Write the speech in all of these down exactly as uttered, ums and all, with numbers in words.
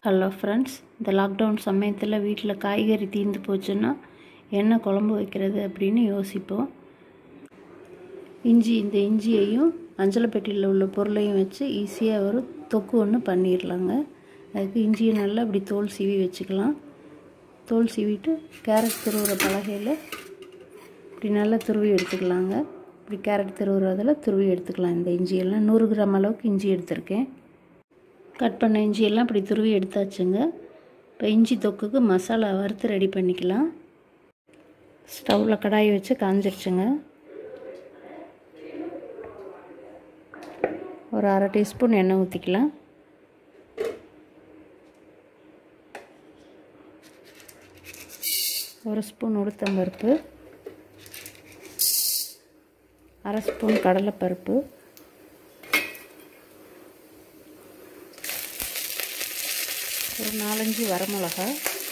Hello friends, இந்த lockdown சமயத்தில் வீட்டில் காய்கறி தீர்ந்து போச்சுன்னா என்ன குழம்பு வைக்கிறது அப்படின்னு யோசிப்போம். இஞ்சி இந்த இஞ்சியையும் மஞ்சள் பெட்டியில் உள்ள பொருளையும் வச்சு ஈஸியாக ஒரு தொக்கு ஒன்று பண்ணிடலாங்க. அதுக்கு இஞ்சியை நல்லா இப்படி தோல் சீவி வச்சுக்கலாம். தோல் சீவிட்டு கேரட் துருவுற பலகையில் இப்படி நல்லா துருவி எடுத்துக்கலாங்க. இப்படி கேரட் துருவுறதில் துருவி எடுத்துக்கலாம். இந்த இஞ்சியெல்லாம் நூறு கிராம் அளவுக்கு இஞ்சி எடுத்திருக்கேன். கட் பண்ண இஞ்சியெல்லாம் இப்படி துருவி எடுத்தாச்சுங்க. இப்போ இஞ்சி தொக்குக்கு மசாலா வறுத்து ரெடி பண்ணிக்கலாம். ஸ்டவ்வில் கடாயை வச்சு காஞ்சிருச்சுங்க. ஒரு அரை டீஸ்பூன் எண்ணெய் ஊற்றிக்கலாம். ஒரு ஸ்பூன் உளுத்தம்பருப்பு, அரை ஸ்பூன் கடலைப்பருப்பு, ஒரு நாலஞ்சு வரமிளகா,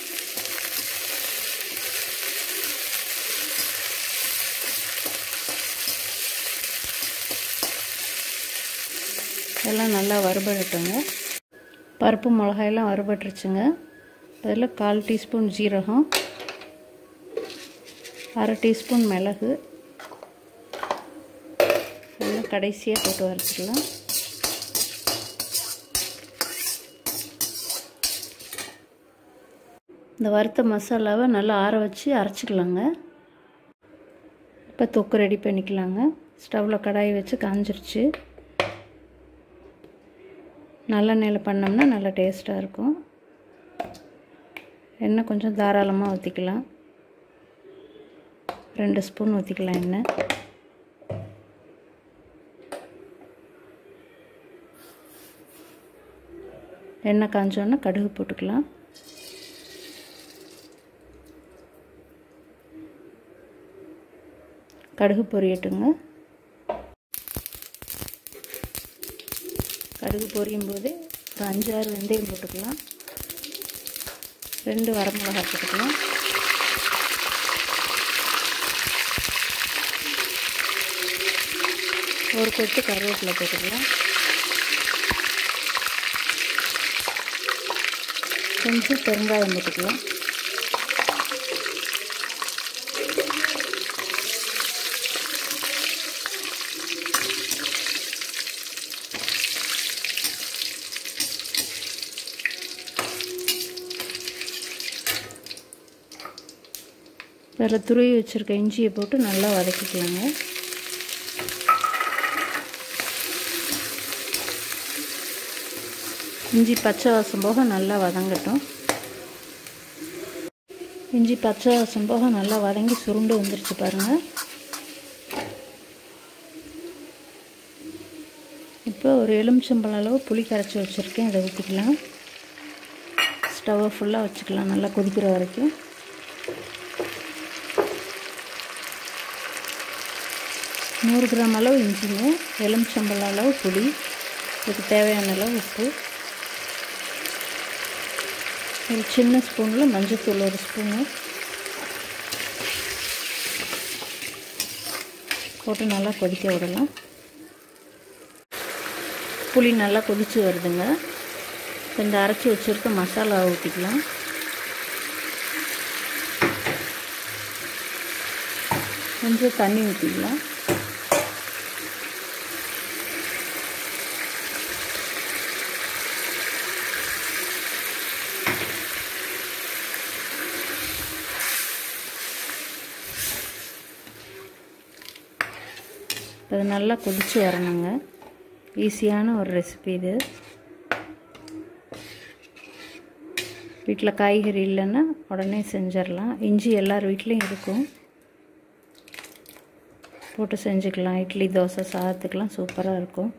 இதெல்லாம் நல்லா வறுபடட்டுங்க. பருப்பு மிளகாயெல்லாம் வறுபட்டுருச்சுங்க. அதில் கால் டீஸ்பூன் ஜீரகம், அரை டீஸ்பூன் மிளகு எல்லாம் கடைசியாக போட்டு வறுத்துக்கலாம். இந்த வறுத்த மசாலாவை நல்லா ஆற வச்சு அரைச்சிக்கலாங்க. இப்போ தொக்கு ரெடி பண்ணிக்கலாங்க. ஸ்டவ்வில் கடாயை வச்சு காஞ்சிருச்சு. நல்லெண்ணெயில் பண்ணோம்னா நல்லா டேஸ்ட்டாக இருக்கும். எண்ணெய் கொஞ்சம் தாராளமாக ஊற்றிக்கலாம். ரெண்டு ஸ்பூன் ஊற்றிக்கலாம் எண்ணெய். எண்ணெய் காஞ்சோன்னா கடுகு போட்டுக்கலாம். கடுகு பொரியட்டுங்க. கடுகு பொரியும் போது ஒரு அஞ்சாறு வெந்தயம் போட்டுக்கலாம். ரெண்டு வரமிளகாய் போட்டுக்கலாம். ஒரு கொத்து கருவேப்பிலை போட்டுக்கலாம். கொஞ்சம் பெருங்காயம் போட்டுக்கலாம். அதில் துருவி வச்சுருக்க இஞ்சியை போட்டு நல்லா வதக்கிக்கலாங்க. இஞ்சி பச்சை வாசம் போக நல்லா வதங்கட்டும். இஞ்சி பச்சை வாசம் போக நல்லா வதங்கி சுருண்டு வந்துருச்சு பாருங்கள். இப்போ ஒரு எலுமிச்சம்பழம் அளவு புளி கரைச்சி வச்சுருக்கேன். அதை ஊற்றிக்கலாம். ஸ்டவ்வை ஃபுல்லாக வச்சுக்கலாம் நல்லா கொதிக்கிற வரைக்கும். நூறு கிராம் அளவு இஞ்சிங்க, எலுமிச்சம்பழம் அளவு புளி, இதுக்கு தேவையான அளவு உப்பு, ஒரு சின்ன ஸ்பூனில் மஞ்சள்தூள் ஒரு ஸ்பூனு போட்டு நல்லா கொதிக்க விடலாம். புளி நல்லா கொதித்து வருதுங்க. இந்த அரைச்சி வச்சுருக்க மசாலாவை ஊற்றிக்கலாம். கொஞ்சம் தண்ணி ஊற்றிக்கலாம். அது நல்லா கொதித்து வரணுங்க. ஈஸியான ஒரு ரெசிபி இது. வீட்டில் காய்கறி இல்லைன்னா உடனே செஞ்சிடலாம். இஞ்சி எல்லார் வீட்லேயும் இருக்கும். போட்டு செஞ்சுக்கலாம். இட்லி தோசை சாதத்துக்கெலாம் சூப்பராக இருக்கும்.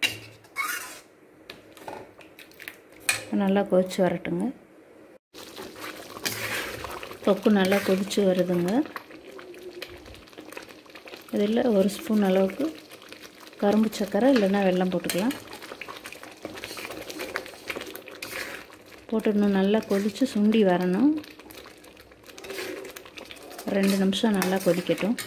நல்லா கொதித்து வரட்டுங்க. தொக்கு நல்லா கொதித்து வருதுங்க. இதில் ஒரு ஸ்பூன் அளவுக்கு கரும்பு சர்க்கரை இல்லைன்னா வெல்லம் போட்டுக்கலாம். போட்டு இன்னும் நல்லா கொதித்து சுண்டி வரணும். ரெண்டு நிமிஷம் நல்லா கொதிக்கட்டும்.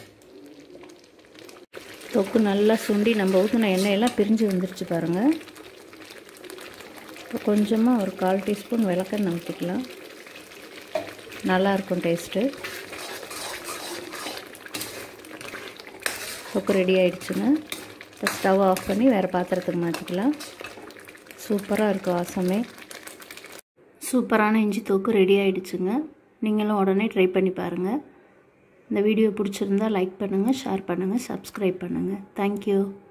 தொக்கு நல்லா சுண்டி நம்ம ஊற்றின எண்ணெயெல்லாம் பிரிஞ்சு வந்துருச்சு பாருங்கள். இப்போ கொஞ்சமாக ஒரு கால் டீஸ்பூன் விளக்கெண்ணெய் ஊற்றிக்கலாம். நல்லாயிருக்கும் டேஸ்ட்டு. தொக்கு ரெடி ஆகிடுச்சுங்க. இப்போ ஸ்டவ் ஆஃப் பண்ணி வேறு பாத்திரத்துக்கு மாற்றிக்கலாம். சூப்பராக இருக்கும் வாசமே. சூப்பரான இஞ்சி தொக்கு ரெடி ஆகிடுச்சுங்க. நீங்களும் உடனே ட்ரை பண்ணி பாருங்கள். இந்த வீடியோ பிடிச்சிருந்தா லைக் பண்ணுங்கள், ஷேர் பண்ணுங்கள், சப்ஸ்கிரைப் பண்ணுங்கள். தேங்க்யூ.